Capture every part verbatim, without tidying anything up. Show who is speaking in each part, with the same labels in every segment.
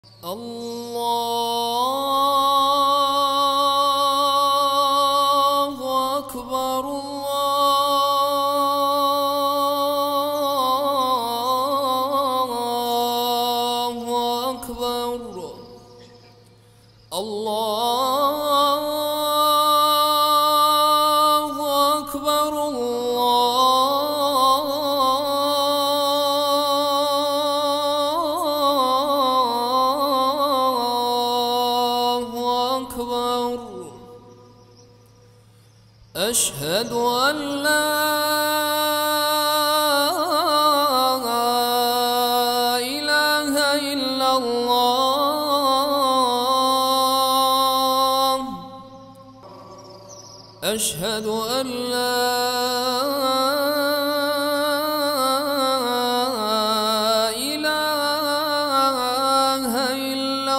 Speaker 1: الله أكبر الله أكبر الله أكبر أشهد أن لا إله إلا الله أشهد أن لا إله إلا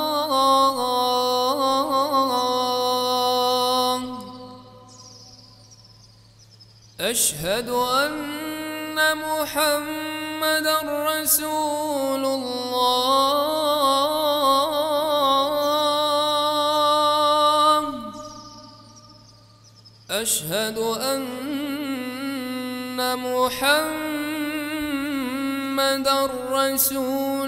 Speaker 1: الله أشهد أن محمدًا رسول الله أشهد أن محمدًا رسول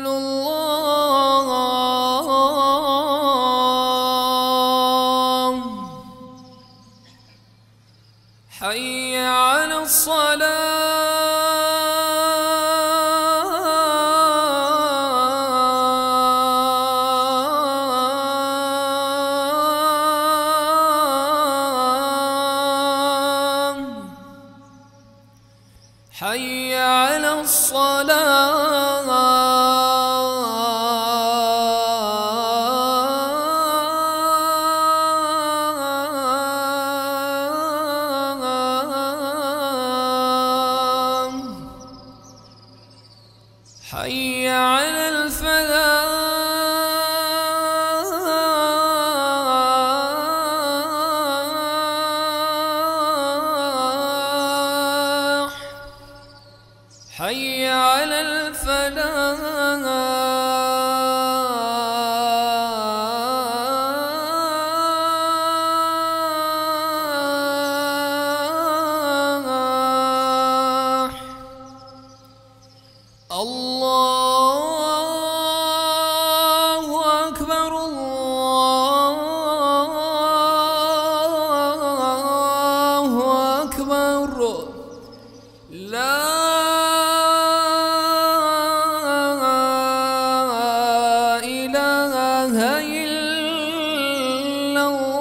Speaker 1: الله حي على الصلاة حي على الصلاة حي على الفلاح حي على الفلاح الله أكبر الله أكبر لا إله إلا الله